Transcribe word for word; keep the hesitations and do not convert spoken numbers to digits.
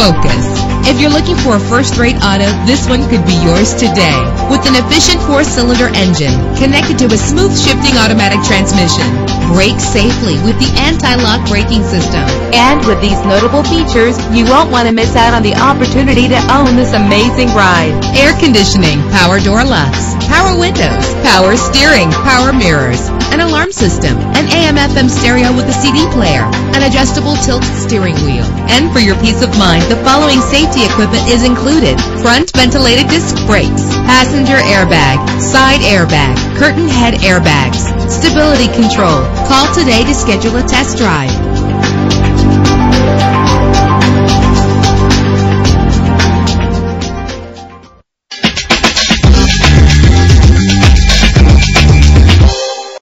Focus. If you're looking for a first-rate auto, this one could be yours today. With an efficient four-cylinder engine connected to a smooth shifting automatic transmission, brake safely with the anti-lock braking system. And with these notable features, you won't want to miss out on the opportunity to own this amazing ride. Air conditioning, power door locks, power windows, power steering, power mirrors, an alarm system, an A M F M stereo with a C D player, an adjustable tilt steering wheel. And for your peace of mind, the following safety equipment is included: front ventilated disc brakes, passenger airbag, side airbag, curtain head airbags, stability control. Call today to schedule a test drive.